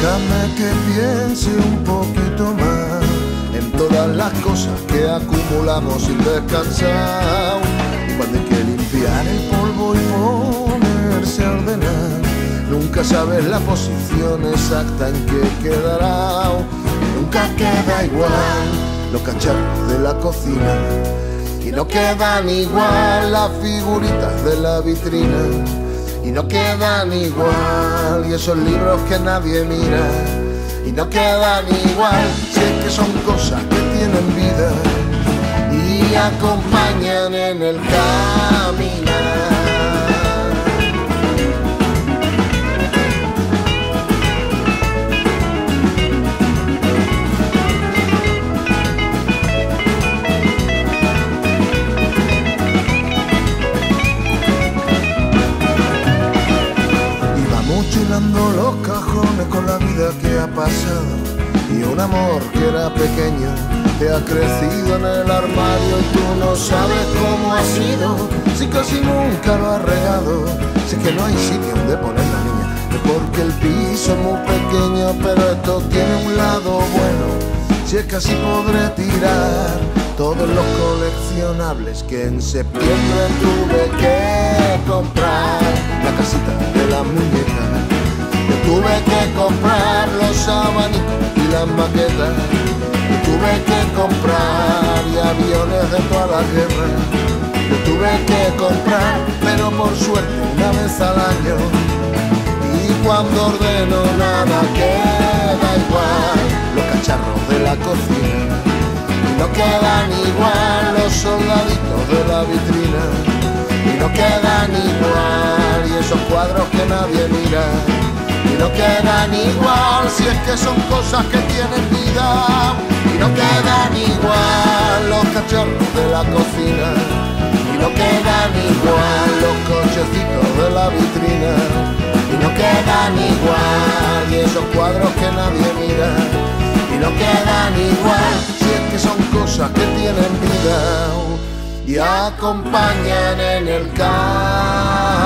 Déjame que piense un poquito más en todas las cosas que acumulamos sin descansar. Y cuando hay que limpiar el polvo y ponerse a ordenar, nunca sabes la posición exacta en que quedará. Nunca queda igual los cacharros de la cocina, y no quedan igual las figuritas de la vitrina, y no quedan igual y esos libros que nadie mira, y no quedan igual. Si es que son cosas que tienen vida y acompañan en el caminar. Mochilando los cajones con la vida que ha pasado, y un amor que era pequeño te ha crecido en el armario, y tú no sabes cómo ha sido, si casi nunca lo has regado. Si es que no hay sitio donde poner la niña, es porque el piso es muy pequeño, pero esto tiene un lado bueno. Si es que así podré tirar todos los coleccionables que en septiembre tuve que comprar. La casita de la muñeca, yo tuve que comprar los abanicos y las maquetas, yo tuve que comprar y aviones de toda la guerra, yo tuve que comprar, pero por suerte una vez al año. Y cuando ordeno nada queda igual, los cacharros de la cocina, y no quedan igual los soldaditos de la vitrina, y no quedan igual y esos cuadros que nadie mira, y no quedan igual si es que son cosas que tienen vida, y no quedan igual los cacharros de la cocina, y no quedan igual los cochecitos de la vitrina, y no quedan igual y esos cuadros que nadie mira, y no quedan igual si es que son cosas que tienen vida y acompañan en el camino.